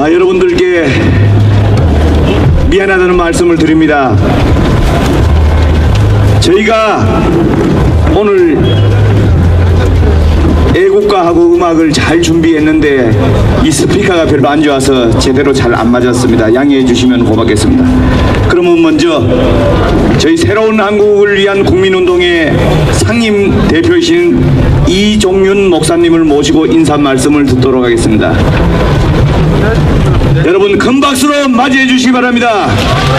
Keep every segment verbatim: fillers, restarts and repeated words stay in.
아, 여러분들께 미안하다는 말씀을 드립니다. 저희가 오늘 애국가하고 음악을 잘 준비했는데 이 스피커가 별로 안 좋아서 제대로 잘 안 맞았습니다. 양해해 주시면 고맙겠습니다. 그러면 먼저 저희 새로운 한국을 위한 국민운동의 상임 대표이신 이종윤 목사님을 모시고 인사 말씀을 듣도록 하겠습니다. 여러분 큰 박수로 맞이해 주시기 바랍니다.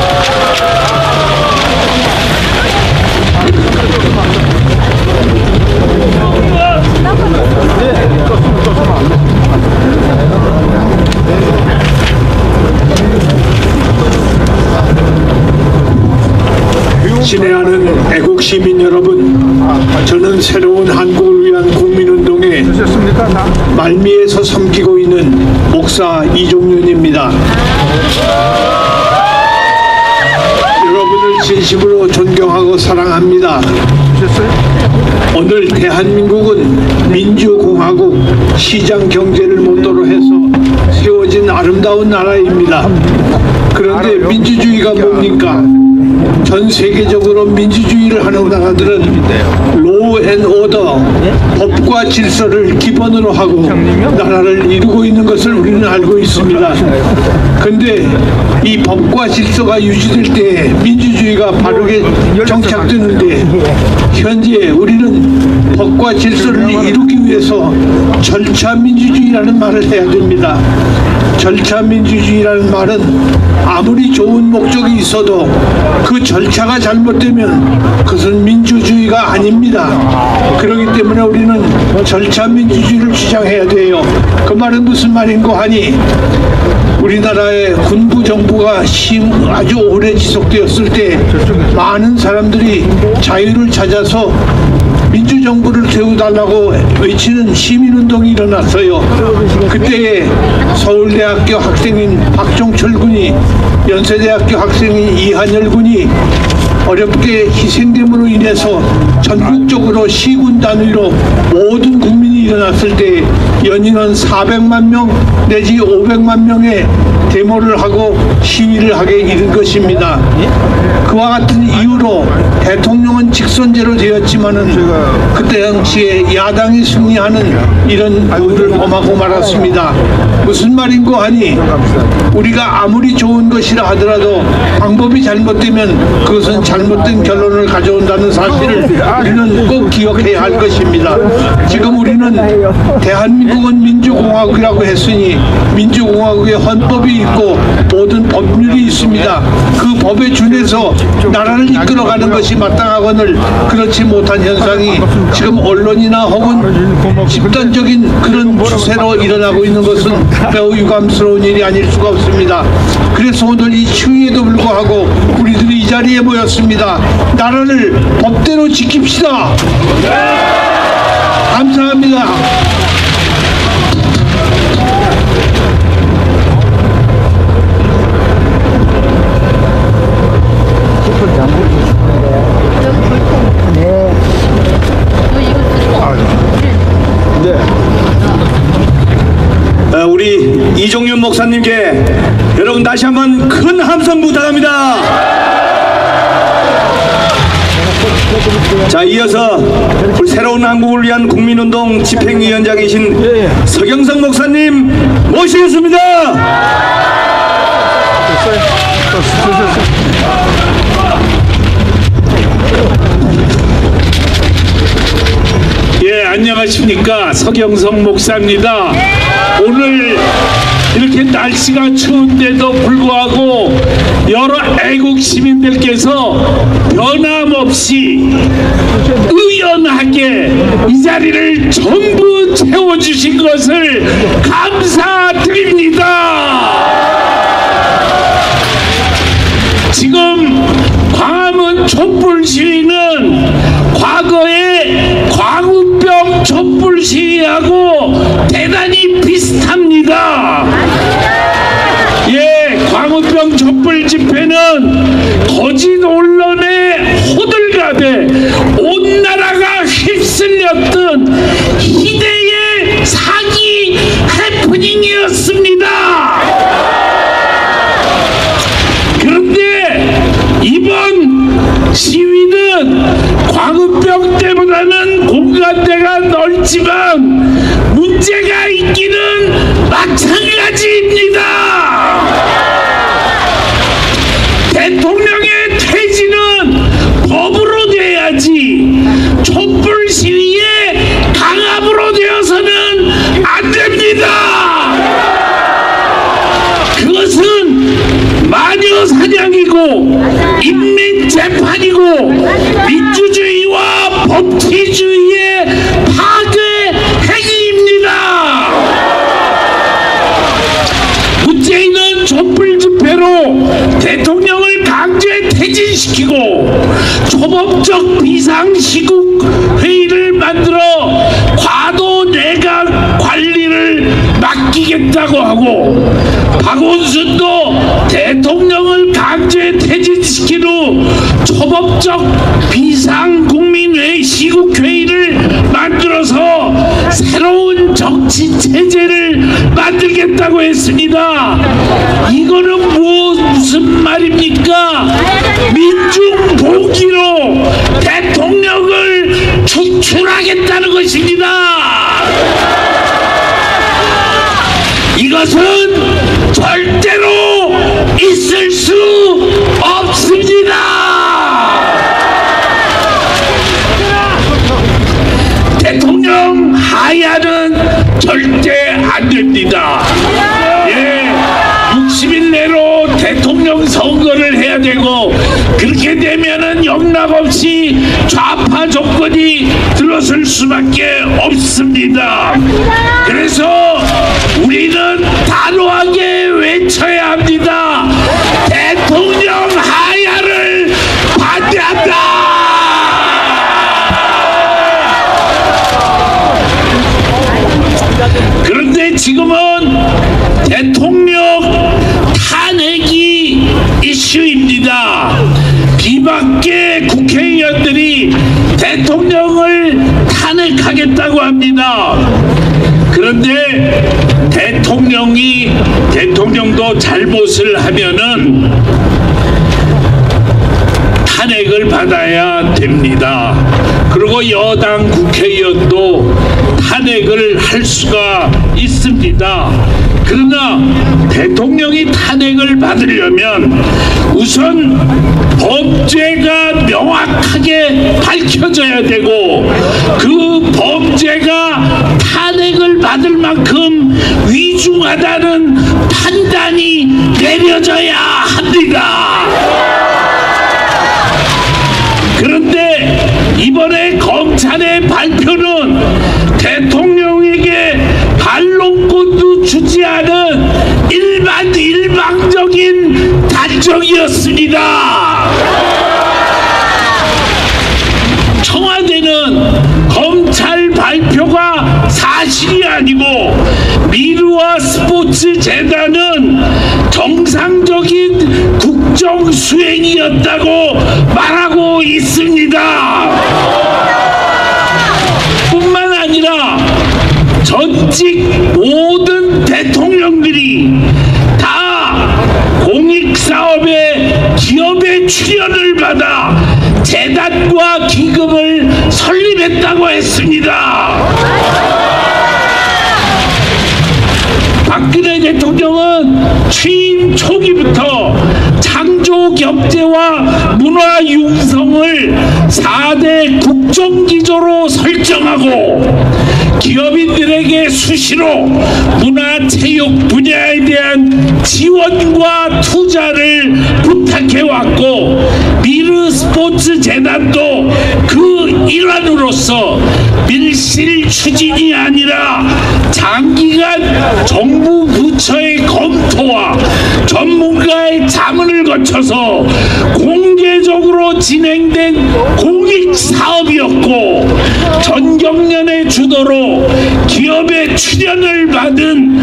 친애하는 애국 시민 여러분, 저는 새로운 한국을 위한 국민운동의 말미에서 섬기고 있는 목사 이종윤입니다. 여러분을 진심으로 존경하고 사랑합니다. 오늘 대한민국은 민주공화국 시장 경제를 모토로 해서 세워진 아름다운 나라입니다. 그런데 민주주의가 뭡니까? 전 세계적으로 민주주의를 하는 나라들은 로우 앤 오더, 법과 질서를 기본으로 하고 나라를 이루고 있는 것을 우리는 알고 있습니다. 근데 이 법과 질서가 유지될 때 민주주의가 바르게 정착되는데, 현재 우리는 법과 질서를 이루기 위해서 절차 민주주의라는 말을 해야 됩니다. 절차 민주주의라는 말은 아무리 좋은 목적이 있어도 그 절차가 잘못되면 그것은 민주주의가 아닙니다. 그렇기 때문에 우리는 절차 민주주의를 주장해야 돼요. 그 말은 무슨 말인고 하니, 우리나라의 군부 정부가 아주 오래 지속되었을 때 많은 사람들이 자유를 찾아서 민주정부를 세워달라고 외치는 시민운동이 일어났어요. 그때에 서울대학교 학생인 박종철 군이, 연세대학교 학생인 이한열 군이 어렵게 희생됨으로 인해서 전국적으로 시군 단위로 모든 국민이 일어났을 때 연인원 사백만 명 내지 오백만 명의 데모를 하고 시위를 하게 이른 것입니다. 그와 같은 이유로 대통령은 직선제로 되었지만은 그때 당시에 야당이 승리하는 이런 우를 범하고 말았습니다. 무슨 말인고 하니, 우리가 아무리 좋은 것이라 하더라도 방법이 잘못되면 그것은 잘못된 결론을 가져온다는 사실을 우리는 꼭 기억해야 할 것입니다. 지금 우리는 대한민국은 민주공화국이라고 했으니 민주공화국의 헌법이 있고 모든 법률이 있습니다. 그 법에 준해서 나라를 이끌어가는 것이 마땅하거늘 그렇지 못한 현상이 지금 언론이나 혹은 집단적인 그런 추세로 일어나고 있는 것은 매우 유감스러운 일이 아닐 수가 없습니다. 그래서 오늘 이 추위에도 불구하고 우리들이 이 자리에 모였습니다. 나라를 법대로 지킵시다. 감사합니다. 우리 이종윤 목사님께 여러분 다시 한번 큰 함성 부탁합니다. 자, 이어서 우리 새로운 한국을 위한 국민운동 집행위원장이신 서경석 목사님 모시겠습니다. 예, 안녕하십니까. 서경석 목사입니다. 오늘 이렇게 날씨가 추운데도 불구하고 여러 애국 시민들께서 변함없이 의연하게 이 자리를 전부 채워주신 것을 감사드립니다. 지금 광화문 촛불 시위는 과거에 광우병 촛불 시위하고 대단히 비슷합니다. 예, 광우병 촛불 집회는 거짓 언론의 호들갑에 온 나라가 휩쓸렸던 희대의 사기 해프닝이었습니다. 연관대가 넓지만 문제가 있기는 마찬가지입니다. 대통령의 퇴진은 법으로 돼야지 촛불 시위에 강압으로 되어서는 안 됩니다. 그것은 마녀 사냥이고 인민재판이고 민주주의와 법치주의의 파괴 행위입니다. 문재인은 촛불 집회로 대통령을 강제 퇴진시키고 초법적 비상시국 회의를 만들어 과도 내각 관리를 맡기겠다고 하고, 박원순도 대통령을 강제 퇴진시킨 후 초법적 비상국민회의 시국회의를 만들어서 새로운 정치체제를 만들겠다고 했습니다. 이거는 뭐 무슨 말입니까? 민중봉기로 대통령을 추출하겠다는 것입니다. 이것은 절대로 있을 수 없습니다. 대통령 하야는 절대 안 됩니다. 예, 육십 일 내로 대통령 선거를 해야 되고, 그렇게 되면은 영락없이 좌파 조건이 들어설 수밖에 없습니다. 그래서 우리는 단호하게 외쳐야 합니다. 대통령 하야를 반대한다. 그런데 지금은 대통령 탄핵이 이슈입니다. 비박계 국회의원들이 대통령을 탄핵하겠다고 합니다. 그런데 대통령이 대통령도 잘못을 하면은 탄핵을 받아야 됩니다. 그리고 여당 국회의원도 탄핵을 할 수가 있습니다. 그러나 대통령이 탄핵을 받으려면 우선 범죄가 명확하게 밝혀져야 되고, 그 범죄가 탄핵을 받을 만큼 위중하다는 판단이 내려져야 합니다. 그런데 이번에 검찰의 발표는 대통령에게 반론권도 주지 않은 일반 일방적인 단정이었습니다. 청와대는 검찰 발표가 사실이 아니고 미르와 스포츠 재단은 정상적인 국정 수행이었다고 말하고 있습니다. 뿐만 아니라 전직 모든 대통령들이 다 공익사업에 기업의 출연을 받아 재단과 기금을 설립했다고 했습니다. 박근혜 대통령은 취임 초기부터 창조경제와 문화융성을 사 대 국정기조로 설정하고, 기업인들에게 수시로 문화체육 분야에 대한 지원과 투자를 부탁해왔고, 미르 스포츠 재단도 그 일환으로서 밀실 추진이 아니라 장기간 정부 부처의 검토와 전문가의 자문을 거쳐서 공개적으로 진행된 공익사업이었고, 전경련의 주도로 기업의 출연을 받은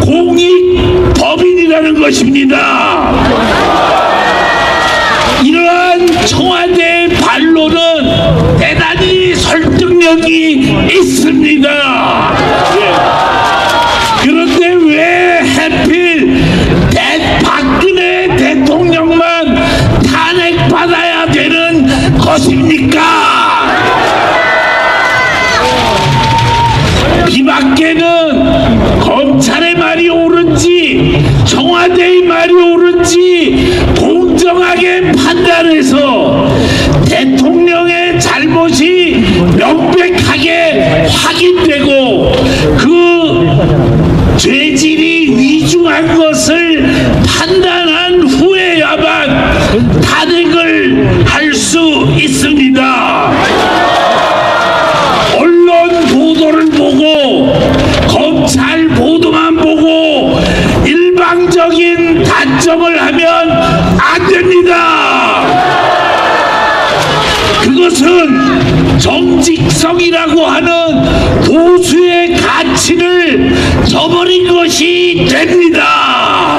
공익법인이라는 것입니다. 이러한 청와대의 반론은 대단히 설득력이 있습니다. 그런데 왜 하필 대, 박근혜 대통령만 탄핵받아야 되는 것입니까? 밖에는 검찰의 말이 옳은지 청와대의 말이 옳은지 공정하게 판단해서 대통령의 잘못이 명백하게 확인되고 그 죄질이 위중한 것을 판단한 후에야만 탄핵을 할 수 있습니다. 언론 보도를 보고 검찰 보도만 보고 일방적인 단정을 하면 안 됩니다. 그것은 정직성이라고 하는 보수의 가치를 저버린 것이 됩니다.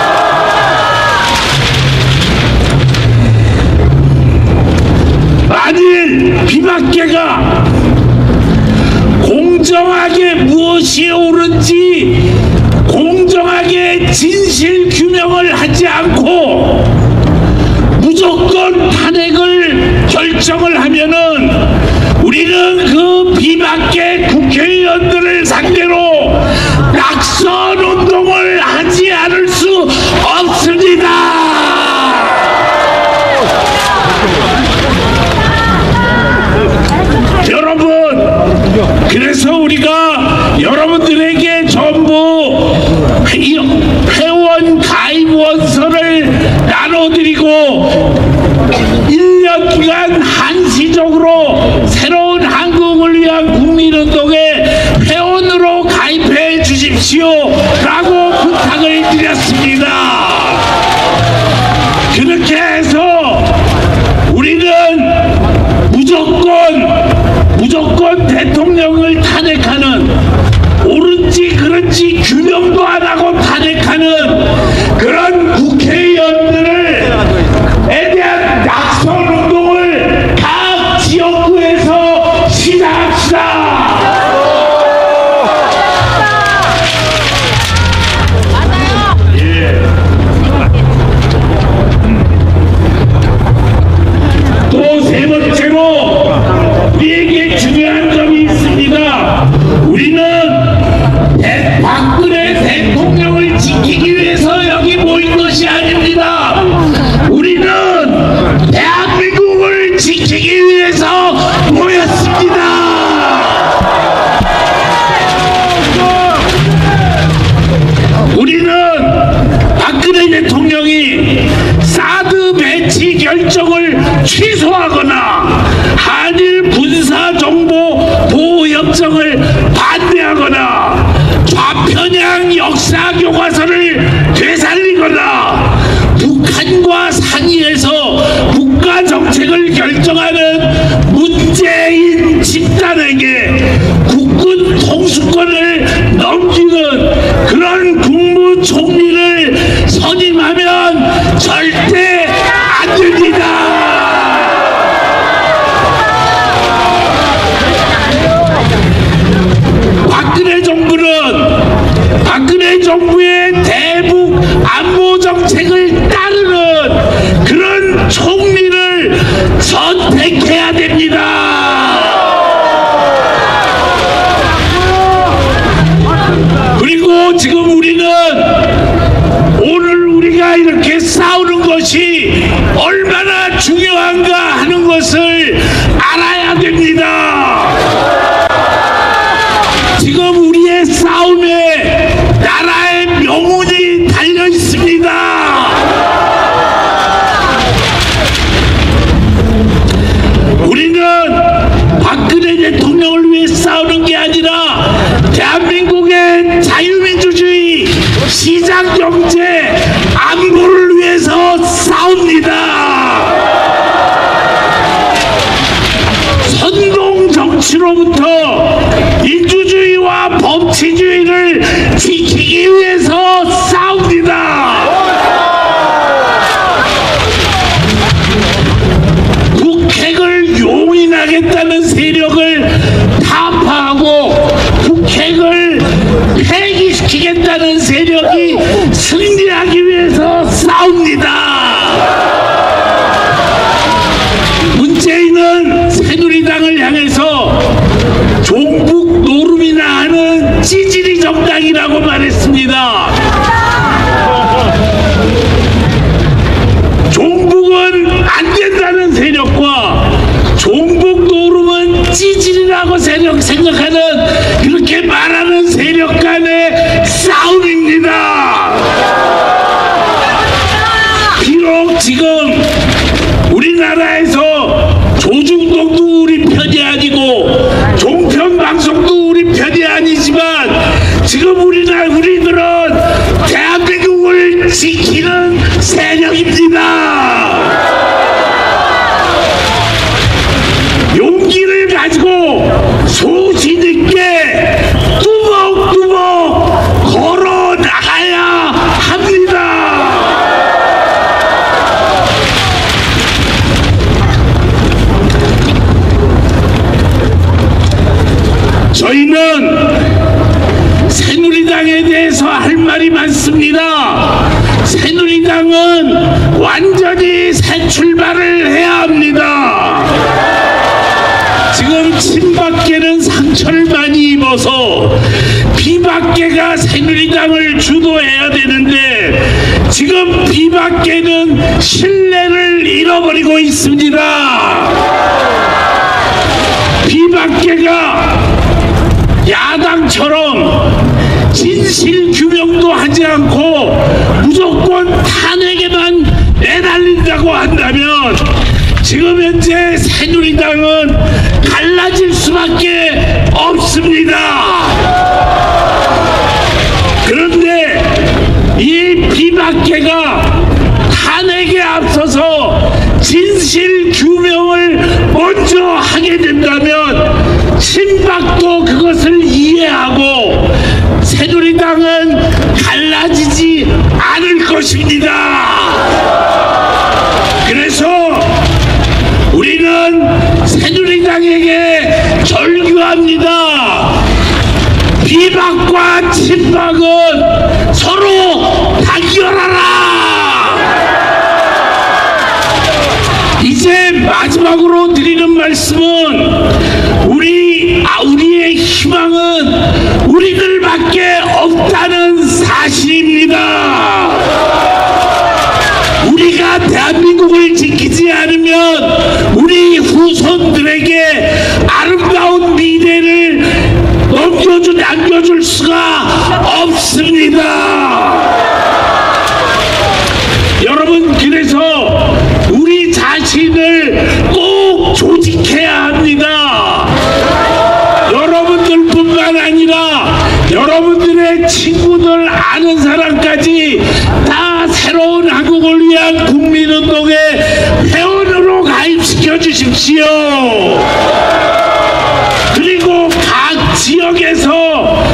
만일 비박계가 공정하게 무엇이 옳은지 공정하게 진실 규명을 하지 않고 무조건 탄핵을 결정을 하면은 우리는 그 비박계 국회의원들을 상대로 낙선 운동을 하지 않을 수 없습니다. 여러분, 그래서 우리가 여러분들에게 전부 회원 가입 원서를 나눠드리고 일 년 기간 한시적으로 새로운 한국을 위한 국민운동에 회원으로 가입해 주십시오 라고 부탁을 드렸습니다. 그렇게 해서 우리는 무조건 무조건 대통령을 탄핵하는, 옳은지 그런지 규명도 안 하고 탄핵하는 그런 국회의원들을 에 대한 낙선 운동을 각 지역구에서 시작합시다. 예. 또 세 번째로 우리에게 중요한 점이 있습니다. 우리는 대, 박근혜 대통령을 지키기 위해서 여기 모인 것이 아닙니다. 우리는 대한민국을 지키기 위해서 모였습니다. 우리는 박근혜 대통령이 사드 배치 결정을 취소하거나 한일 군사정보 보호협정을 반대하거나 좌편향 역사교과서를 되살리거나 북한과 상의해서 국가정책을 결정하는 문재인 집단에게 국군 통수권을 넘기는 그런 국무총리를 선임하면 절대 안 됩니다. 박근혜 정부는 박근혜 정부의 대북 안보 정책을 따르는 그런 총리를 선택해야 됩니다. 그리고 지금 우리는 오늘 우리가 이렇게 싸우는 것이 얼마나 중요한가 하는 것을 알아야 됩니다. 지금 우리의 싸움에 나라의 명운이 달려 있습니다. 우리는 박근혜 대통령을 위해 싸우는 게 아니라 대한민국의 자유민주주의, 시장경제, 안보를 위해서 싸웁니다. 지금 우리나라에서 조중동도 우리 편이 아니고 종편방송도 우리 편이 아니지만 지금 우리나라 우리들은 대한민국을 지키는 세력입니다. 용기를 가지고 소신 있게 뚜벅뚜벅 걸어 나가야 합니다. 저희는 새누리당에 대해서 할 말이 많습니다. 새누리당은 완전히 새 출발을 해야 합니다. 지금 친박계는 상처를 많이 입어서 비박계가 새누리당을 주도해야 되는데 지금 비박계는 신뢰를 잃어버리고 있습니다. 비박계가 야당처럼 진실 규명도 하지 않고 무조건 탄핵에만 내달린다고 한다면 지금 현재 새누리당은 갈라질 수밖에 없습니다. 그런데 이 비박계가 탄핵에 앞서서 진실 규명을 먼저 하게 된다면 친박도 그것을 이해하고 새누리당은 갈라지지 않을 것입니다. 그래서 우리는 새누리당에게 절규합니다. 비박과 친박은 서로 단결하라. 이제 마지막으로 드리는 말씀은 우리 아, 우리의 희망은 우리들밖에 없다는 사실입니다. 우리가 대한민국을 지키지 않으면 우리 후손들에게 아름다운 미래를 넘겨주 남겨줄 수가 없습니다. 여러분, 그래서 우리 자신을 꼭 조직해야 합니다. 여러분들뿐만 아니라 여러분들의 친구들, 아는 사람까지 다 새로운 한국을 위한 국민운동의 회원으로 가입시켜 주십시오. 그리고 각 지역에서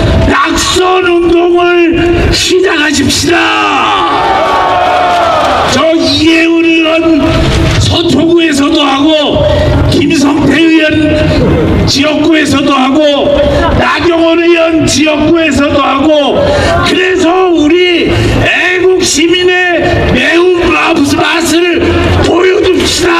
낙선운동을 시작하십시다. 저 이해운 의원 서초구에서도 하고 김성태 의원 지역구에서도 하고 나경원 의원 지역구에서도 하고, 그래서 우리 애국 시민의 매운 맛을 보여줍시다.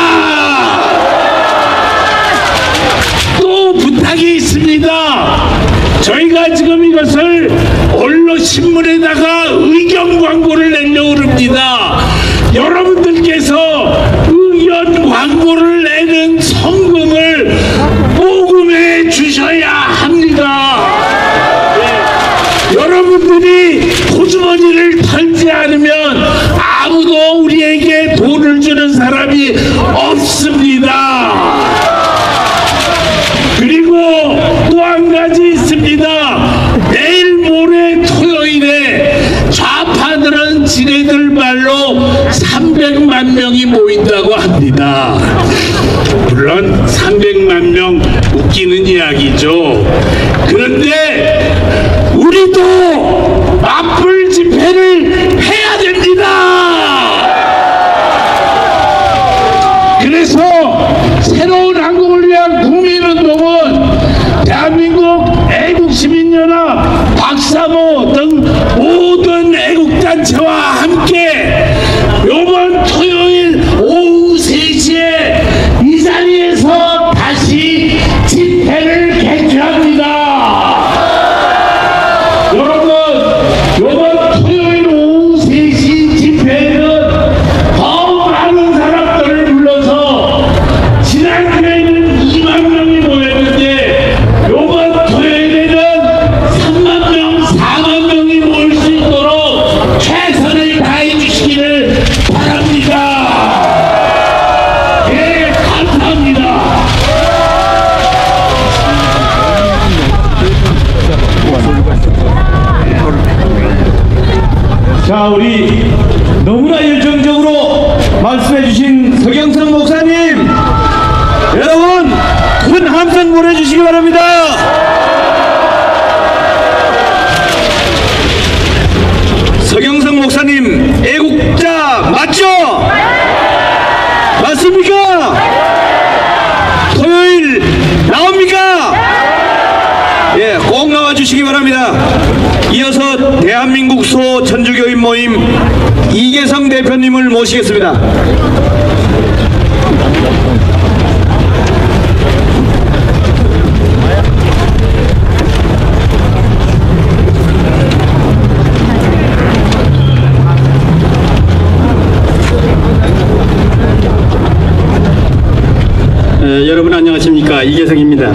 또 부탁이 있습니다. 저희가 지금 이것을 언론 신문에다가 의견 광고를 내려고 합니다. 여러분들께서 의견 광고를 내는 성금을 모금해 주셔야 합니다. 네. 여러분들이 호주머니를 털지 않으면 아무도 우리에게 돈을 주는 사람이 없습니다. 그리고 또 한 가지 있습니다. 내일 모레 토요일에 좌파들은 지네들 말로 삼백만 명이 모인다고 합니다. 물론 삼백만 명 웃기는 이야기죠. 그런데 우리도 맞불 집회를 해야 됩니다. 그래서 새로운 한국을 위한 국민운동은 대한민국 애국시민연합, 박사모 등 모든 애국단체와 함께 이번 토요일 오후 세 시에 이 자리에서 다시 집회를 개최합니다. 해주신 서경석 목사님, 여러분 큰 함성 보내주시기 바랍니다. 서경석 목사님 애국자 맞죠? 맞습니까? 토요일 나옵니까? 예, 꼭 나와주시기 바랍니다. 이어서 대한민국 소 천주교인 모임 이계성 대표님을 모시겠습니다. 에, 여러분 안녕하십니까, 이계성입니다.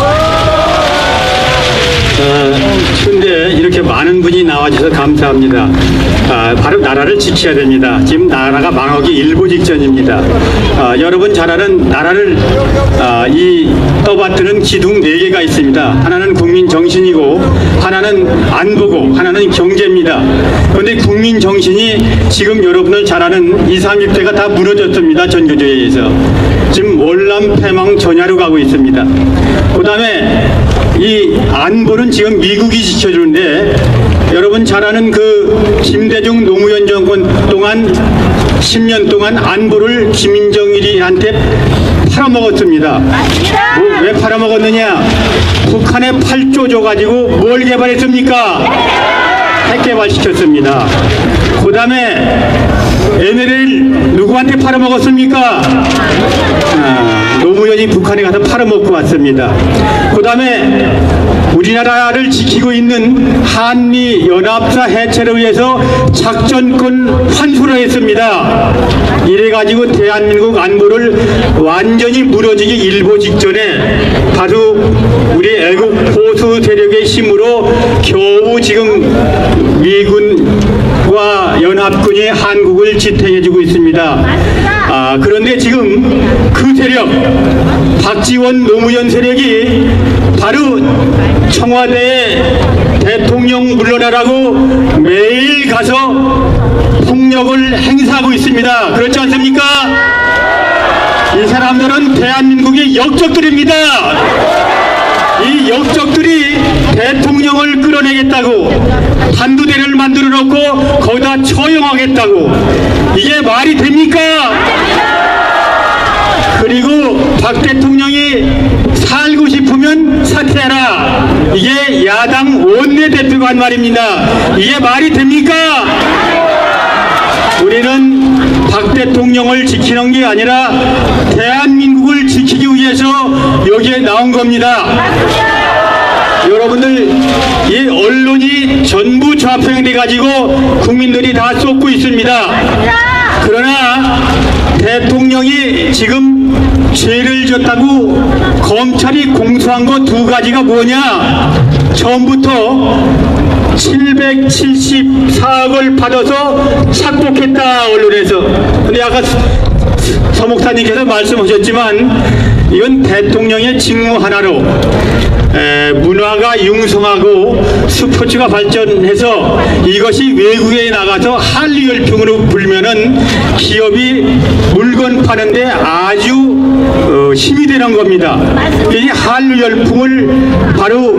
근데 이렇게 많은 분이 나와주셔서 감사합니다. 아, 바로 나라를 지켜야 됩니다. 지금 나라가 망하기 일보 직전입니다. 아, 여러분 잘 아는 나라를 아, 이 떠받드는 기둥 네 개가 있습니다. 하나는 국민 정신이고, 하나는 안보고, 하나는 경제입니다. 그런데 국민 정신이 지금 여러분들 잘 아는 이십, 삼십 대가 다 무너졌습니다. 전교조에 의해서. 지금 월남 패망 전야로 가고 있습니다. 그 다음에 이 안보는 지금 미국이 지켜주는데, 여러분 잘 아는 그 김대중 노무현 정권 동안 십 년 동안 안보를 김정일이한테 팔아먹었습니다. 뭐, 왜 팔아먹었느냐? 북한에 팔 조 줘가지고 뭘 개발했습니까? 핵 개발시켰습니다. 그 다음에 엠엘을 누구한테 팔아먹었습니까? 아, 노무현이 북한에 가서 팔아먹고 왔습니다. 그 다음에 우리나라를 지키고 있는 한미연합사 해체를 위해서 작전권 환수를 했습니다. 이래가지고 대한민국 안보를 완전히 무너지기 일보 직전에 바로 우리 애국 보수 세력의 힘으로 겨우 지금 미군과 연합군이 한국을 지탱해주고 있습니다. 아, 그런데 지금 그 세력, 박지원 노무현 세력이 바로 청와대에 대통령 물러나라고 매일 가서 폭력을 행사하고 있습니다. 그렇지 않습니까? 이 사람들은 대한민국의 역적들입니다. 이 역적들이 대통령을 끌어내겠다고 단두대를 만들어 놓고 거기다 처형하겠다고, 이게 말이 됩니까? 그리고 박 대통령이 살고 싶으면 사퇴해라, 이게 야당 원내대표가 한 말입니다. 이게 말이 됩니까? 우리는 박 대통령을 지키는 게 아니라 대한민국을 지키기 위해서 여기에 나온 겁니다. 여러분들, 이 언론이 전부 좌표돼 가지고 국민들이 다 쏟고 있습니다. 그러나 대통령이 지금 죄를 졌다고 검찰이 공소한 거 두 가지가 뭐냐? 처음부터 칠백칠십사억을 받아서 착복했다, 언론에서. 근데 아까 서 목사님께서 말씀하셨지만 이건 대통령의 직무 하나로 에, 문화가 융성하고 스포츠가 발전해서 이것이 외국에 나가서 한류 열풍으로 불면은 기업이 물건 파는데 아주 어, 힘이 되는 겁니다. 이 한류 열풍을 바로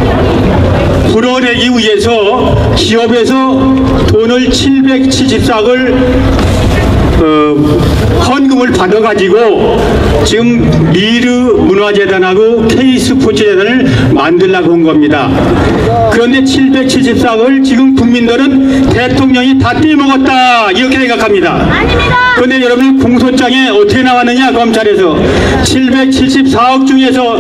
불어내기 위해서 기업에서 돈을 칠백칠십사억을 어, 헌금을 받아가지고 지금 미르 문화재단하고 K스포츠재단을 만들려고 한 겁니다. 그런데 칠백칠십사억을 지금 국민들은 대통령이 다 떼먹었다, 이렇게 생각합니다. 아닙니다. 그런데 여러분, 공소장에 어떻게 나왔느냐? 검찰에서 칠백칠십사억 중에서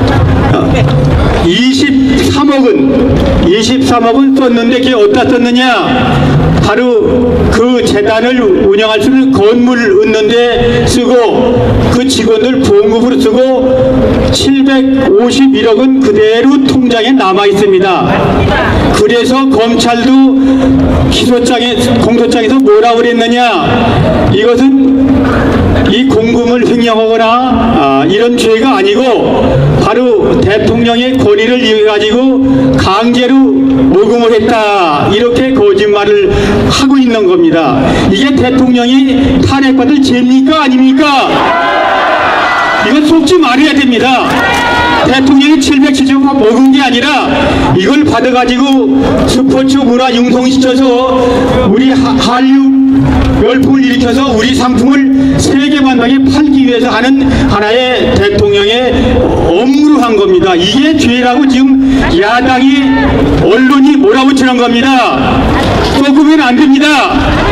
이십삼억은 이십삼억은 썼는데 그게 어디다 썼느냐? 바로 그 재단을 운영할 수 있는 건물 얻는데 쓰고, 그 직원들 보험금으로 쓰고, 칠백오십일억은 그대로 통장에 남아 있습니다. 그래서 검찰도 기소장에, 공소장에서 뭐라고 그랬느냐? 이것은 이 공금은 재산을 횡령하거나 아, 이런 죄가 아니고 바로 대통령의 권위를 이용해가지고 강제로 모금을 했다 이렇게 거짓말을 하고 있는 겁니다. 이게 대통령이 탄핵받을 죄입니까 아닙니까? 이건 속지 말아야 됩니다. 대통령이 칠백칠십억 먹은 게 아니라 이걸 받아가지고 스포츠 문화 융성시켜서 우리 하, 한류 열풍을 일으켜서 우리 상품을 세계만방에 팔기 위해서 하는 하나의 대통령의 업무로 한 겁니다. 이게 죄라고 지금 야당이 언론이 몰아붙이는 겁니다. 쏘으면 안 됩니다.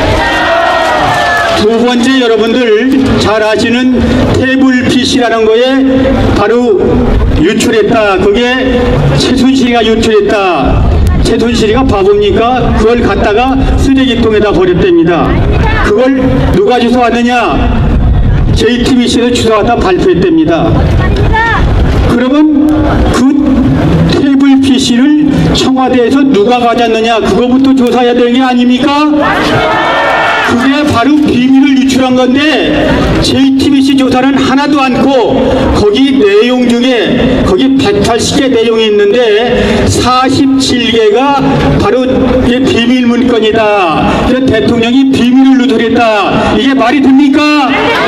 두 번째, 여러분들 잘 아시는 태블 피씨라는 거에 바로 유출했다. 그게 최순실이가 유출했다. 최순실이가 바보입니까? 그걸 갖다가 쓰레기통에다 버렸답니다. 그걸 누가 주워왔느냐? 제이티비씨에서 주워왔다 발표했답니다. 그러면 그 태블 피씨를 청와대에서 누가 가졌느냐? 그거부터 조사해야 되는 게 아닙니까? 그게 바로 비밀을 유출한 건데 제이티비씨 조사는 하나도 않고 거기 내용 중에 거기 백팔십 개 내용이 있는데 사십칠 개가 바로 이게 비밀 문건이다. 그래서 대통령이 비밀을 누설했다. 이게 말이 됩니까?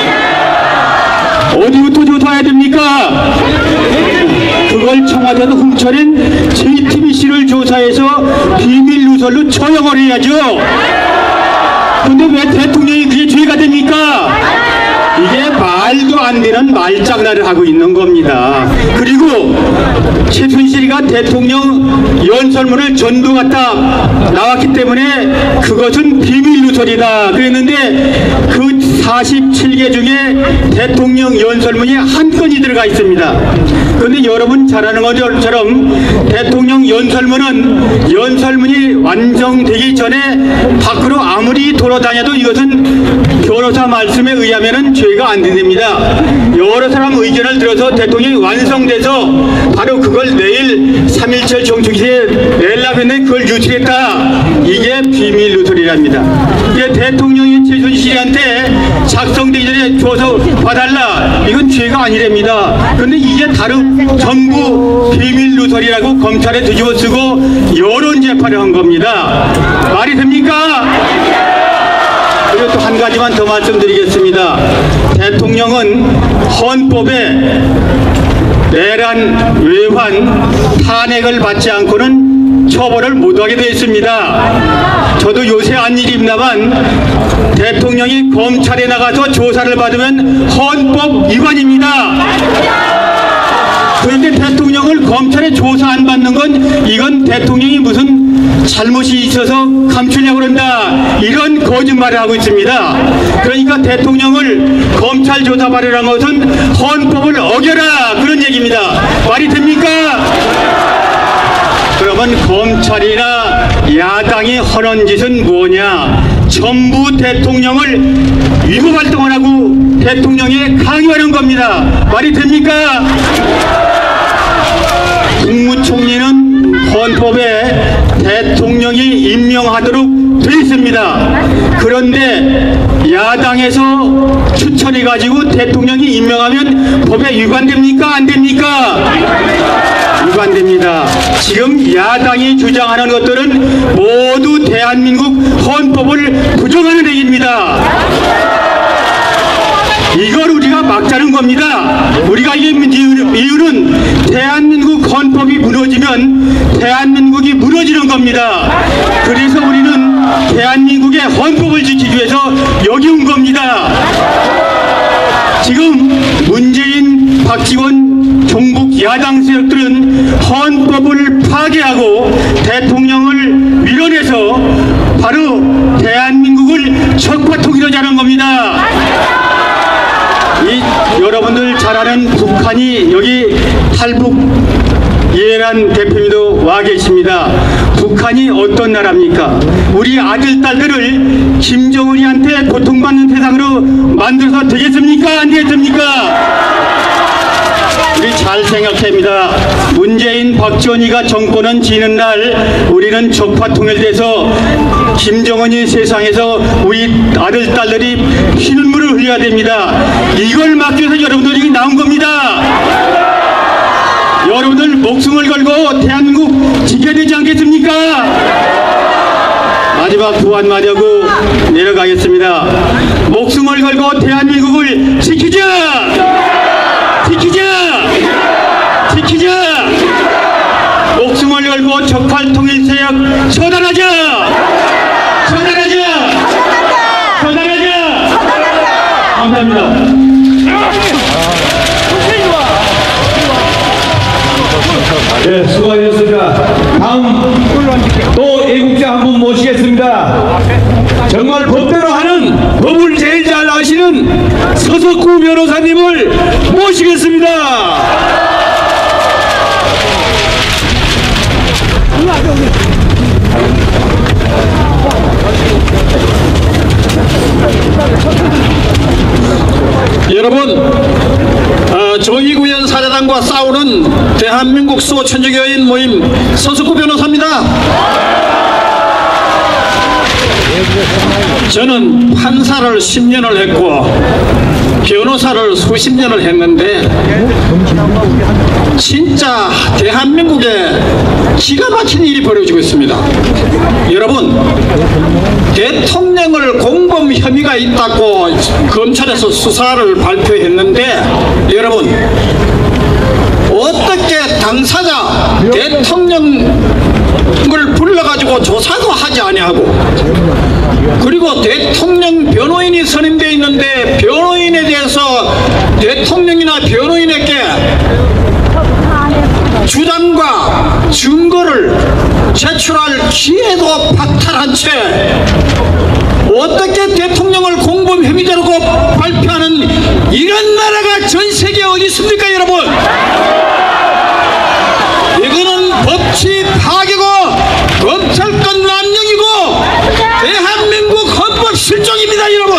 어디부터 조사해야 됩니까? 그걸 청와대도 훔쳐낸 제이티비씨를 조사해서 비밀 누설로 처형을 해야죠. 근데 왜 대통령이 그게 죄가 됩니까? 이게 말도 안 되는 말장난을 하고 있는 겁니다. 그리고 최순실이가 대통령 연설문을 전부 갖다 나왔기 때문에 그것은 비밀 누설이다 그랬는데 그 사십칠 개 중에 대통령 연설문이 한 건이 들어가 있습니다. 그런데 여러분 잘 아는 것처럼 대통령 연설문은 연설문이 완성되기 전에 밖으로 아무리 돌아다녀도 이것은 변호사 말씀에 의하면은 죄가 안 됩니다. 여러 사람 의견을 들어서 대통령이 완성돼서 바로 그걸 내일 삼일절 정축일에 내려고 했는데 그걸 유출했다. 이게 비밀 누설이랍니다. 이게 대통령이 최순실이한테 작성되기 전에 줘서 봐달라. 이건 죄가 아니랍니다. 그런데 이게 다른 전부 비밀 누설이라고 검찰에 뒤집어 쓰고 여론 재판을 한 겁니다. 말이 됩니까? 그리고 또 한 가지만 더 말씀드리겠습니다. 대통령은 헌법에 내란, 외환, 탄핵을 받지 않고는 처벌을 못하게 되어 있습니다. 저도 요새 한 일입니다만 대통령이 검찰에 나가서 조사를 받으면 헌법 위반입니다. 그런데 대통령을 검찰에 조사 안 받는 건 이건 대통령이 무슨 잘못이 있어서 감추려고 그런다 이런 거짓말을 하고 있습니다. 그러니까 대통령을 검찰 조사 받으라는 것은 헌법을 어겨라 그런 얘기입니다. 말이 됩니까? 그러면 검찰이나 야당이 하는 짓은 뭐냐? 전부 대통령을 위법 활동을 하고 대통령에 강요하는 겁니다. 말이 됩니까? 국무총리는 헌법에 대통령이 임명하도록 되어 있습니다. 그런데 야당에서 추천해가지고 대통령이 임명하면 법에 위반됩니까? 안 됩니까? 위반됩니다. 지금 야당이 주장하는 것들은 모두 대한민국 헌법을 부정하는 행위입니다. 이걸 우리가 막자는 겁니다. 우리가 이게 이유는 대한민국 헌법이 무너지면 대한민국이 무너지는 겁니다. 그래서 우리는 대한민국의 헌법을 지키기 위해서 여기 온 겁니다. 지금 문재인, 박지원, 종북 야당 세력들은 헌법을 파괴하고 대통령을 밀어내서 바로 대한민국을 적화통일로 자는 겁니다. 이 여러분들 잘 아는 북한이 여기 탈북 이해란 대표님도 와 계십니다. 북한이 어떤 나라입니까? 우리 아들, 딸들을 김정은이한테 고통받는 세상으로 만들어서 되겠습니까? 안 되겠습니까? 우리 잘 생각합니다. 문재인 아버지인 박지원이가 정권은 지는 날 우리는 적파 통일돼서 김정은이 세상에서 우리 아들, 딸들이 피눈물을 흘려야 됩니다. 이걸 막기 위해서 여러분들이 나온 겁니다. 여러분들 목숨을 걸고 대한민국 지켜야 되지 않겠습니까? 마지막 두 한마디 하고 내려가겠습니다. 목숨을 걸고 대한민국을 지키자! 지키자! 지키자! 목숨을 걸고 적팔 통일 세력 처단하자! 처단하자! 처단하자! 감사합니다. 네, 수고하셨습니다. 다음 또 애국자 한 분 모시겠습니다. 정말 법대로 하는 법을 제일 잘 아시는 서석구 변호사님을 모시겠습니다. 여러분, 어, 정의구현 사자단과 싸우는 대한민국 수호천주교인 모임 서석구 변호사입니다. 저는 판사를 십 년을 했고 변호사를 수십 년을 했는데 진짜 대한민국에 기가 막힌 일이 벌어지고 있습니다. 여러분, 대통령을 공범 혐의가 있다고 검찰에서 수사를 발표했는데 여러분, 어떻게 당사자 대통령을 불러가지고 조사도 하지 아니하고, 그리고 대통령 변호인이 선임되어 있는데 변호인에 대해서 대통령이나 변호인에게 주장과 증거를 제출할 기회도 박탈한 채 어떻게 대통령을 공범 혐의자라고 발표하는 이런 나라가 전 세계에 어디 있습니까, 여러분? 이거는 법치 파괴고 검찰권 남용이고 대한민국 헌법 실종입니다, 여러분.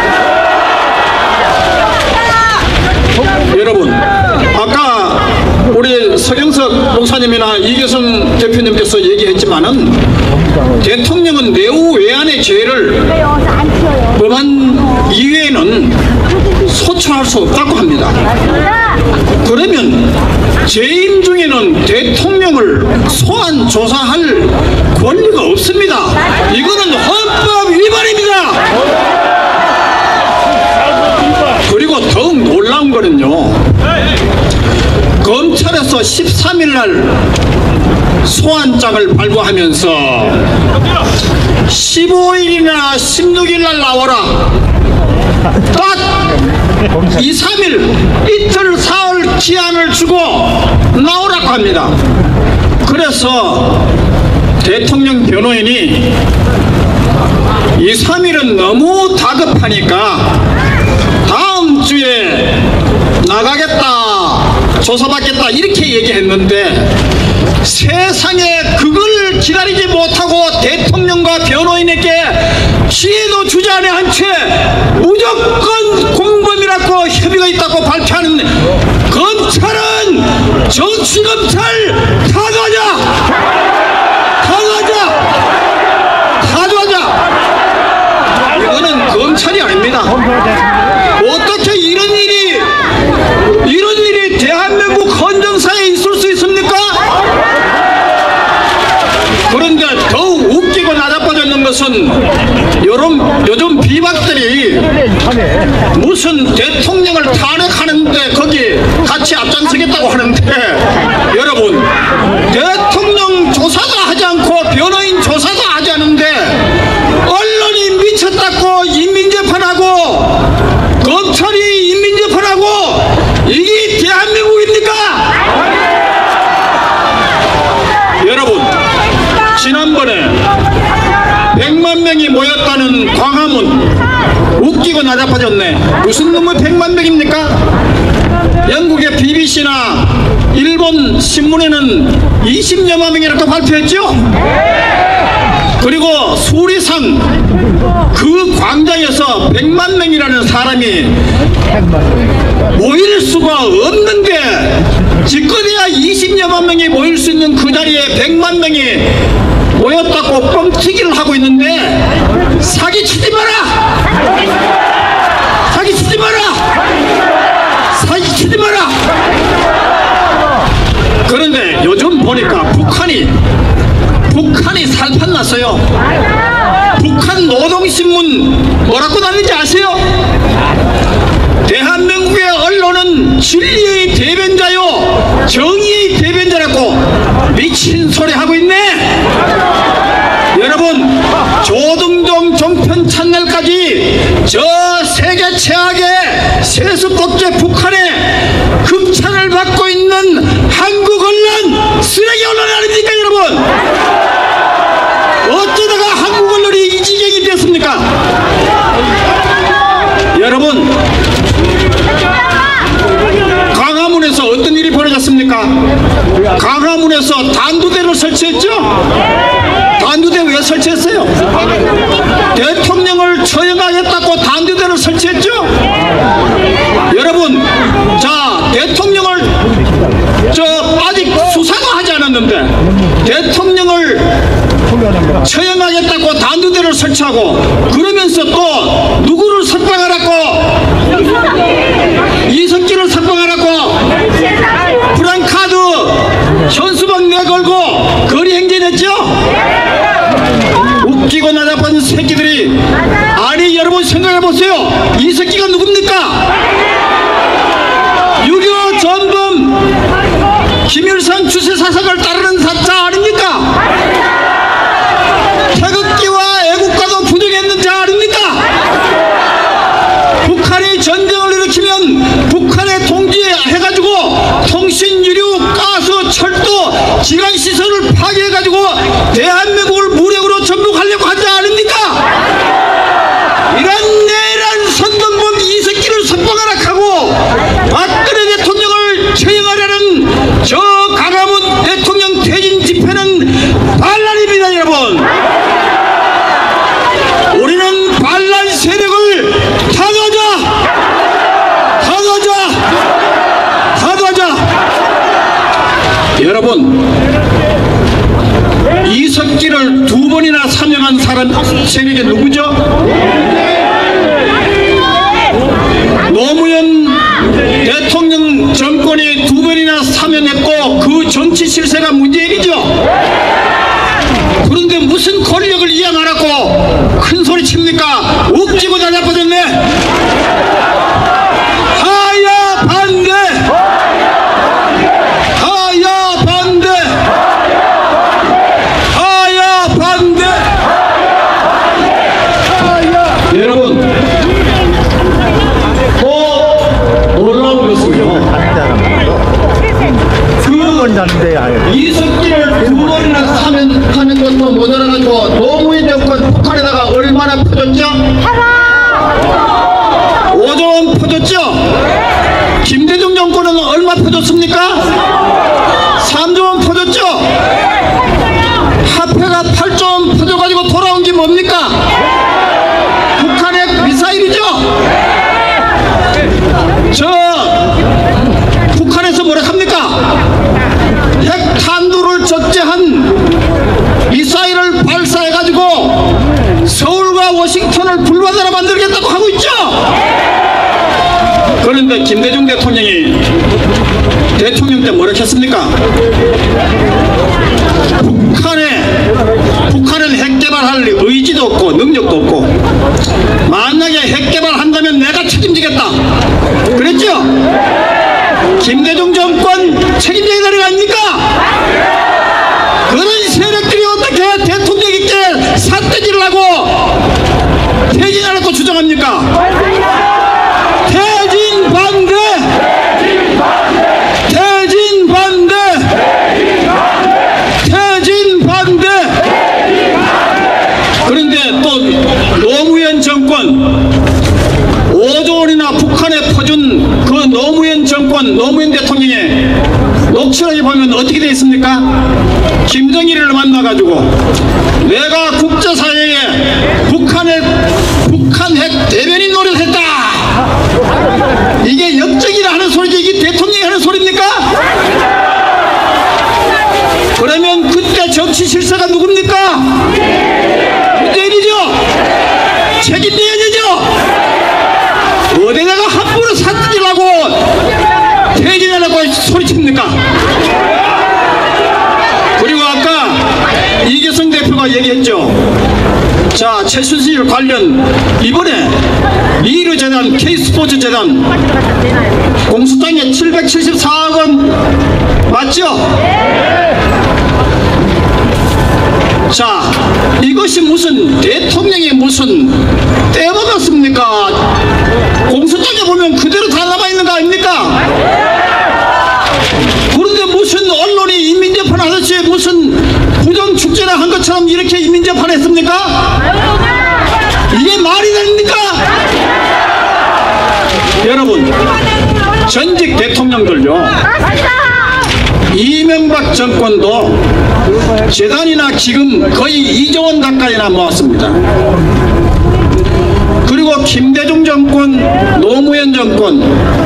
여러분, 아까 우리 서경석 목사님이나 이교성 대표님께서 얘기했지만은 대통령은 내후 외환의 죄를 범한 이외에는 소추할 수 없다고 합니다. 그러면 재임 중에는 대통령을 소환 조사할 권리가 없습니다. 이거는 헌법 위반입니다. 그리고 더욱 놀라운 거는요, 검찰에서 십삼 일 날 소환장을 발부하면서 십오 일이나 십육 일 날 나오라, 딱 이, 삼 일 이틀 사흘 기한을 주고 나오라고 합니다. 그래서 대통령 변호인이 이, 삼 일은 너무 다급하니까 다음 주에 나가겠다, 조사받겠다 이렇게 얘기했는데 세상에 그걸 기다리지 못하고 대통령과 변호인에게 기회도 주지 않은 채 무조건 공범이라고 협의가 있다고 발표하는 검찰은 정치검찰 타도하자! 타도하자! 타도하자! 이거는 검찰이 아닙니다. 어떻게 이런 일이 이런 일이 대한민국 헌정사에 있을 수 있습니까? 그런데 더욱 웃기고 나자빠졌는 것은 요런, 요즘 비박들이 무슨 대통령을 탄핵하는데 거기 같이 앞장서겠다고 하는데, 여러분, 대통령 조사도 하지 않고 변호인 조사도 하지 않는데 언론이 미쳤다고 인민재판하고 검찰이 인민재판하고 이게 대한민국입니까? 여러분, 지난번에 백만 명이 모였다는 광화문 웃기고 나자빠졌네. 무슨 놈의 백만 명입니까? 영국의 비비씨나 일본 신문에는 이십여만 명이라고 발표했죠? 그리고 수리산 그 광장에서 백만 명이라는 사람이 모일 수가 없는데 집거리야 이십여만 명이 모일 수 있는 그 자리에 백만 명이 모였다고 뻥튀기를 하고 있는데 사기치지 마라! 사기치지 마라! 사기치지 마라! 그런데 요즘 보니까 북한이 북한이 살판 났어요. 북한 노동신문 뭐라고 났는지 아세요? 대한민국의 언론은 진리의 대변자요 정의의 대변자라고 미친 소리 하고 있네. 여러분, 조등동 종편 채널까지 저 세계 최악의 세습독재 북한에 극찬을 받고 있는 한국 언론, 쓰레기 언론 아닙니까 여러분? 어쩌다가 한국 언론이 이 지경이 됐습니까? 여러분, 강화문에서 어떤 일이 벌어졌습니까? 강화문에서 단두대를 설치했죠? 단두대 왜 설치했어요? 대통령을 처형하겠다고 단두대를 설치했죠? 여러분, 자, 대통령을 저 아직 수사도 하지 않았는데 대통령을 처형하겠다고 단두대를 설치하고 그러면서 또 누구를 석방하라고, 이석기를 석방하라고 프랑카드 현수막 내걸고 거리 행진했죠? 웃기고 나자빠진 새끼들이. 아니 여러분 생각해보세요. 이석기가 누굽니까? 육이오 전범 김일성 주체사상을 따르는 사자 아닙니까? 태극기와 애국가도 부정했는 자 아닙니까? 북한이 전쟁을 일으키면 북한에 통지해가지고 통신, 유류, 가스, 철도, 기관시설을 파괴해가지고 대한민국을 무력으로 전복하려고 하지 않습니까? 이런 내란 선동범 이석기를 석방하라 하고 박근혜 대통령을 처형하려는 저 강화문 대통령 퇴진 집회는 반란입니다 여러분. 우리는 반란 세력을 타도하자! 타도하자! 타도하자! 여러분, 이석기를 두 번이나 사명한 사람 세력이 누구죠? 노무현 대통령 정권이 두 번이나 사면했고 그 정치 실세가 문제일이죠. 그런데 무슨 권력을 이양하라고 큰 소리 칩니까? 웃기고 다 자빠졌네. 하야 반대! 하야 반대! 하야 반대! 여러분, 또 놀라운 것은요, 그 이석기를 두 번이나 사면하는 것도 모자라가지고 노무현 정권 북한에다가 얼마나 퍼졌죠? 오조 원 퍼졌죠? 김대중 정권은 얼마 퍼졌습니까? 삼조 원 퍼졌죠? 화폐가 팔조 원 퍼져가지고 돌아온 게 뭡니까? 북한의 미사일이죠? 저 북한에서 뭐라 합니까? 핵탄두를 적재한 미사일을 발사해가지고 서울과 워싱턴을 불바다로 만들겠다고 하고 있죠? 그런데 김대중 대통령이 대통령 때 뭐라 했습니까? 북한에, 북한은 핵 개발할 의지도 없고 능력도 없고 만약에 핵 개발한다면 내가 책임지겠다 그랬죠? 김대중 정권 책임져야 되는 거 아닙니까? 그런 세력들이 어떻게 대통령에게 삿대질을 하고 퇴진하라고 주장합니까? 퇴진 반대! 퇴진 반대! 퇴진 반대! 그런데 또 노무현 정권 오조 원이나 북한에 퍼준 그 노무현 정권, 노무현 대통령의 녹취록에 보면 어떻게 되어 있습니까? 김정일을 만나가지고 내가 국제사회에 북한의 북한 핵 대변인 노릇을 했다. 이게 역적이라 하는 소리지 이게 대통령이 하는 소리입니까? 아닙니까? 그리고 아까 이계성 대표가 얘기했죠. 자, 최순실 관련 이번에 미르재단, K스포츠재단 공수당에 칠백칠십사억 원 맞죠? 자, 이것이 무슨 대통령이 무슨 떼먹었습니까? 공수당에 보면 그대로 다 남아있는 거 아닙니까? 그런데 무슨 언론이 인민재판 하듯이 무슨 부정축제나 한 것처럼 이렇게 인민재판 했습니까? 이게 말이 됩니까? 여러분, 전직 대통령들요, 이명박 정권도 재단이나 기금 거의 이조 원 가까이나 모았습니다. 그리고 김대중 정권, 노무현 정권,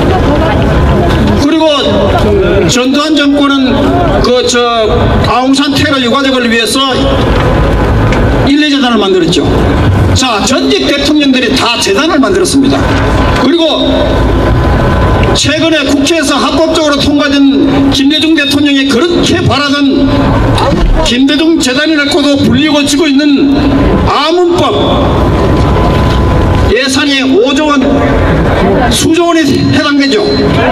그리고 전두환 정권은 그 저 아웅산 테러 유가족을 위해서 일례재단을 만들었죠. 자, 전직 대통령들이 다 재단을 만들었습니다. 그리고 최근에 국회에서 합법적으로 통과된 김대중 대통령이 그렇게 바라던 김대중 재단이라고도 불리고 지고 있는 아문법 예산이 오조 원, 수조 원이 해당되죠.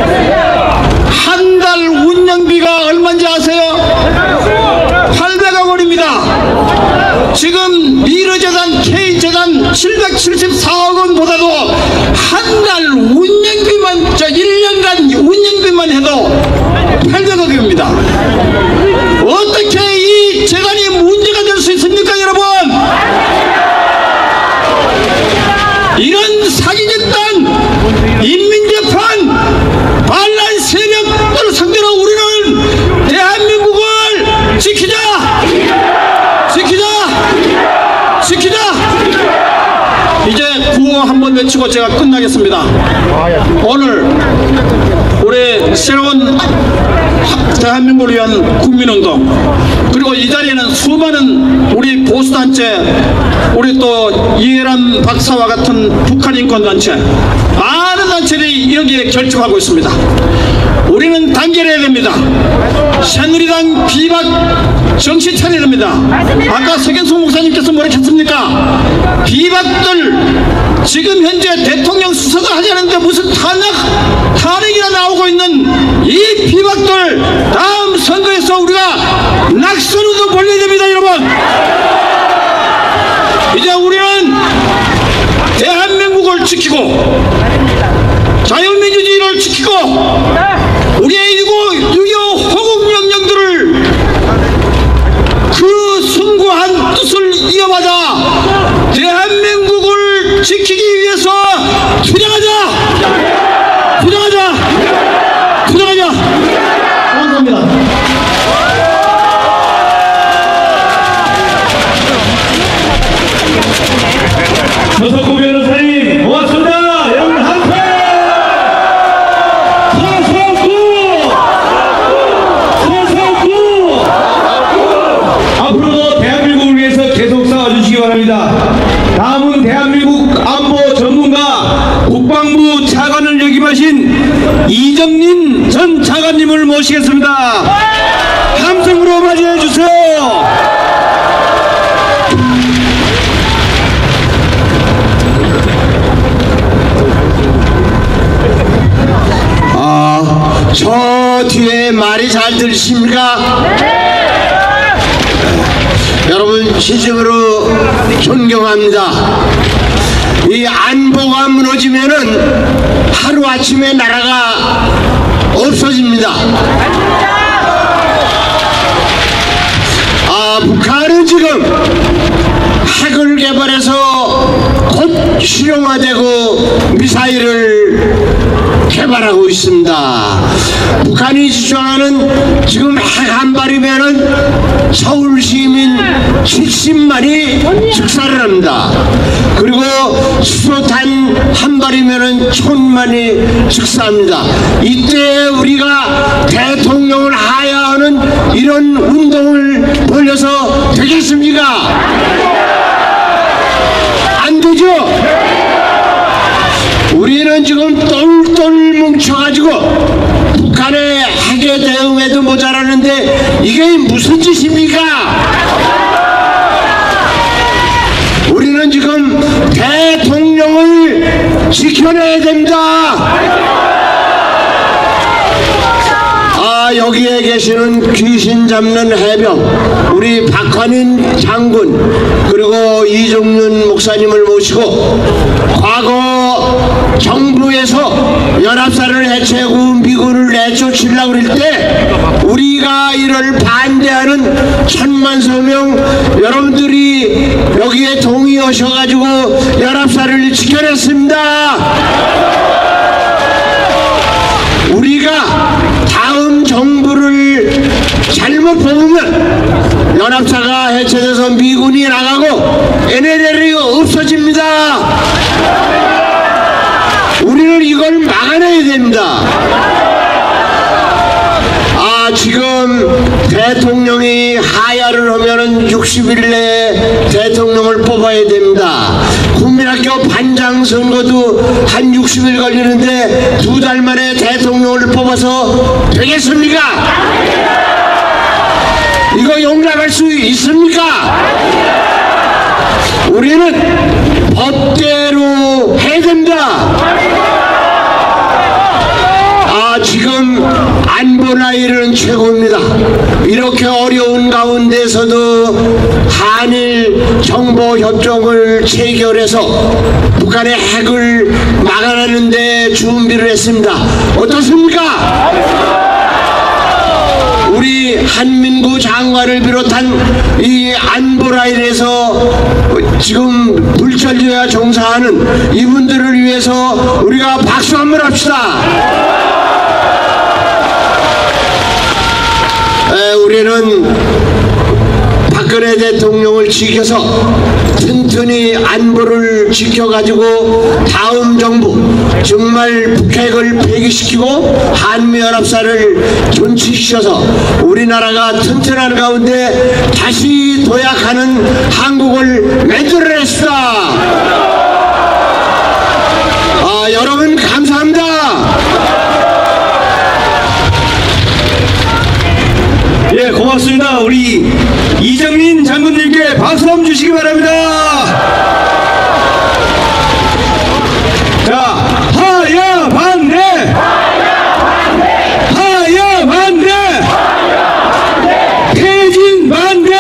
한 달 운영비가 얼마인지 아세요? 팔백억 원입니다. 지금 미르재단, K재단 칠백칠십사억 원보다도 한 달 운영비만, 저 일 년간 운영비만 해도 팔백억입니다. 어떻게 이 재단이 문제가 될 수 있습니까, 여러분? 이런 사기집단, 인민재판, 반란 세력들을 상대로 우리는 대한민국을 지키자! 지키자! 지키자! 이제 구호 한번 외치고 제가 끝나겠습니다. 오늘 우리 새로운 대한민국을 위한 국민운동, 그리고 이 자리에는 수많은 우리 보수단체, 우리 또 이해란 박사와 같은 북한인권단체, 많은 단체들이 여기에 결집하고 있습니다. 우리는 단결해야 됩니다. 새누리당 비박 정신 차려야 됩니다. 아까 석연송 목사님께서 뭐라 했습니까? 비박들 지금 현재 대통령 수사도 하지 않는데 무슨 탄핵, 탄핵이나 나오고 있는 이 비박들 다음 선거에서 우리가 낙선으로 벌려야 됩니다, 여러분. 이제 우리는 대한민국을 지키고 자유민주주의를 지키고 우리의 육이오 호국명령들을 그 숭고한 뜻을 이어받아 대한민국을 지키기 위해서 투쟁하자! 투쟁하자! 투쟁하자! 감사합니다. 조석구 변호사님 고맙습니다. 여러분 한패! 서석구! 서석구! 앞으로도 대한민국을 위해서 계속 싸워주시기 바랍니다. 다음은 대한민국 안보 전문가 국방부 차관을 역임하신 이정린 전 차관님을 모시겠습니다. 함성으로 맞이해 주세요. 아, 저 뒤에 말이 잘 들리십니까? 여러분 진심으로 존경합니다. 이 안보가 무너지면은 하루아침에 나라가 없어집니다. 아, 북한은 지금 핵을 개발해서 곧 실용화되고 미사일을 개발하고 있습니다. 북한이 주장하는 지금 핵 한 발이면은 서울 시민 칠십만이 즉사를 합니다. 그리고 수소탄 한 발이면은 천만이 즉사합니다. 이때 우리가 대통령을 하야하는 이런 운동을 벌여서 되겠습니까? 안 되죠? 우리는 지금 똘똘 뭉쳐가지고 북한의 핵에 대응을 하는데 이게 무슨 짓입니까? 우리는 지금 대통령을 지켜내야 됩니다. 아, 여기에 계시는 귀신 잡는 해병 우리 박환인 장군 그리고 이종윤 목사님을 모시고 과거 정부에서 연합사를 해체하고 미군을 내쫓으려고 그럴 때 우리가 이를 반대하는 천만 서명 여러분들이 여기에 동의하셔가지고 연합사를 지켜냈습니다. 우리가 다음 정부를 잘못 뽑으면 연합사가 해체돼서 미군이 나가고 엔엘엘이 없어집니다. 우리는 이걸 막아내야 됩니다. 아, 지금 대통령이 하야를 하면은 육십 일 내에 대통령을 뽑아야 됩니다. 국민학교 반장 선거도 한 육십 일 걸리는데 두 달 만에 대통령을 뽑아서 되겠습니까? 이거 용납할 수 있습니까? 우리는 법대로 해야 됩니다. 아, 지금 안보라일은 최고입니다. 이렇게 어려운 가운데서도 한일 정보협정을 체결해서 북한의 핵을 막아내는 데 준비를 했습니다. 어떻습니까? 우리 한민구 장관을 비롯한 이 안보라인에서 지금 불철주야 종사하는 이분들을 위해서 우리가 박수 한번 합시다. 에, 우리는 박근혜 대통령을 지켜서 튼튼히 안보를 지켜가지고 다음 정부 정말 북핵을 폐기시키고 한미연합사를 존치시켜서 우리나라가 튼튼한 가운데 다시 도약하는 한국을 만들어냈습니다. 아, 여러분 감사합니다. 예, 고맙습니다. 우리 이정민 장군님께 박수 한번 주시기 바랍니다. 자, 하야 반대! 하야 반대! 퇴진 반대!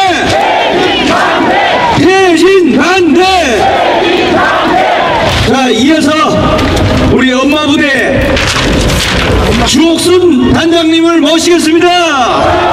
퇴진 반대! 자, 이어서 우리 엄마 부대 주옥순 단장님을 모시겠습니다.